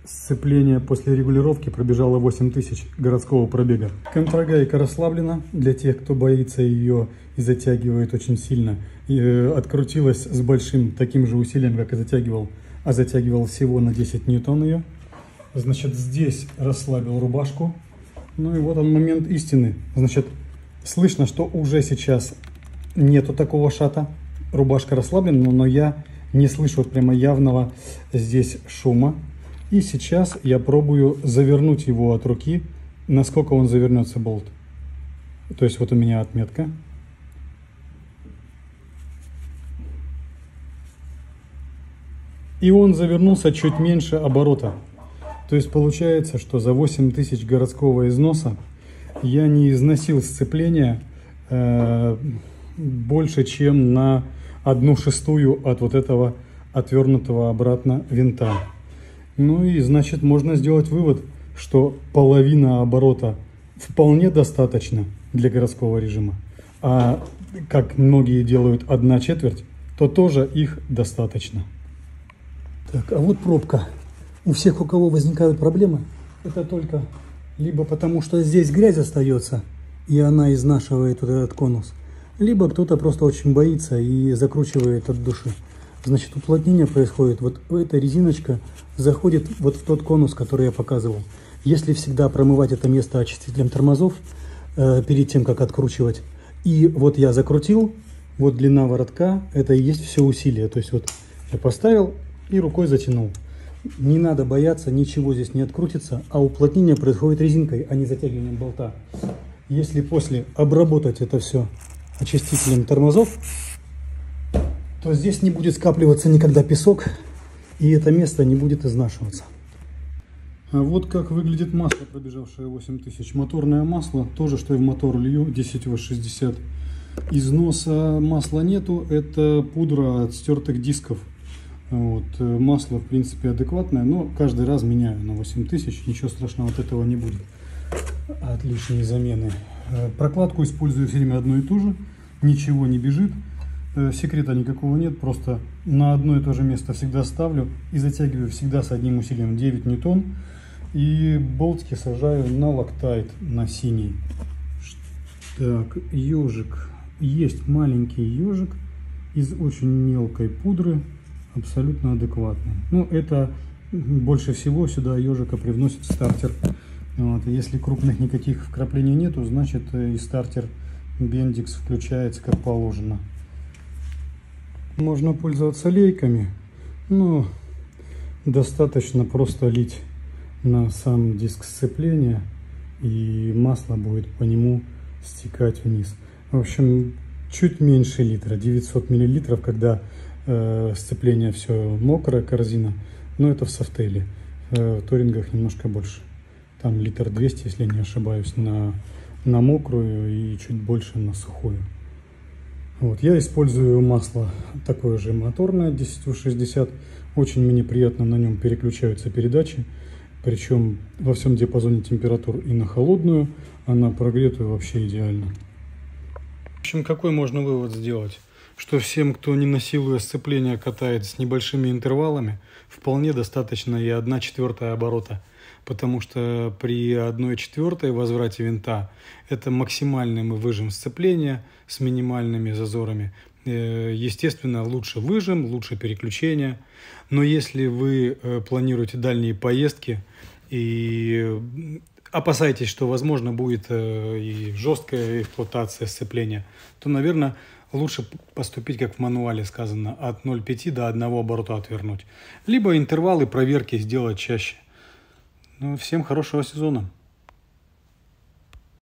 Сцепление после регулировки пробежало 8000 городского пробега. Контрагайка расслаблена для тех, кто боится ее и затягивает очень сильно. И открутилась с большим таким же усилием, как и затягивал, а затягивал всего на 10 ньютон ее. Значит, здесь расслабил рубашку. Ну и вот он момент истины. Значит, слышно, что уже сейчас нету такого шата. Рубашка расслаблена, но я не слышу вот прямо явного здесь шума. И сейчас я пробую завернуть его от руки, насколько он завернется, болт. То есть вот у меня отметка. И он завернулся чуть меньше оборота. То есть получается, что за 8000 городского износа я не износил сцепление больше, чем на 1/6 от вот этого отвернутого обратно винта. Ну и значит можно сделать вывод, что половина оборота вполне достаточно для городского режима. А как многие делают 1/4, то тоже их достаточно. Так, а вот пробка. У всех, у кого возникают проблемы, это только либо потому, что здесь грязь остается, и она изнашивает вот этот конус, либо кто-то просто очень боится и закручивает от души. Значит, уплотнение происходит, вот эта резиночка заходит вот в тот конус, который я показывал. Если всегда промывать это место очистителем тормозов перед тем, как откручивать, и вот я закрутил, вот длина воротка, это и есть все усилие. То есть вот я поставил и рукой затянул. Не надо бояться, ничего здесь не открутится, а уплотнение происходит резинкой, а не затягиванием болта. Если после обработать это все очистителем тормозов, то здесь не будет скапливаться никогда песок, и это место не будет изнашиваться. А вот как выглядит масло, пробежавшее 8000. Моторное масло, тоже что и в мотор лью, 10В60. Износа масла нету, это пудра от стертых дисков. Вот. Масло в принципе адекватное, но каждый раз меняю на 8000, ничего страшного от этого не будет. От лишней замены. Прокладку использую все время одну и ту же, ничего не бежит. Секрета никакого нет, просто на одно и то же место всегда ставлю и затягиваю всегда с одним усилием 9 ньютон. И болтики сажаю на локтайт, на синий. Так, ежик. Есть маленький ежик из очень мелкой пудры, абсолютно адекватный. Ну, это больше всего сюда ежика привносит стартер. Вот. Если крупных никаких вкраплений нету, значит и стартер Bendix включается как положено. Можно пользоваться лейками, но достаточно просто лить на сам диск сцепления, и масло будет по нему стекать вниз. В общем, чуть меньше литра, 900 мл, когда сцепление все мокрое, корзина, но это в софтейле. В турингах немножко больше, там 1,2 литра, если не ошибаюсь, на мокрую и чуть больше на сухую. Вот, я использую масло такое же моторное, 10В60. Очень мне приятно, на нем переключаются передачи. Причем во всем диапазоне температур, и на холодную, а на прогретую вообще идеально. В общем, какой можно вывод сделать? Что всем, кто не насилуя сцепление катает с небольшими интервалами, вполне достаточно и 1/4 оборота. Потому что при 1/4 возврате винта это максимальный мы выжим сцепления с минимальными зазорами. Естественно, лучше выжим, лучше переключение. Но если вы планируете дальние поездки и опасаетесь, что возможно будет и жесткая эксплуатация сцепления, то, наверное, лучше поступить, как в мануале сказано, от 0,5 до 1 оборота отвернуть. Либо интервалы проверки сделать чаще. Ну, всем хорошего сезона.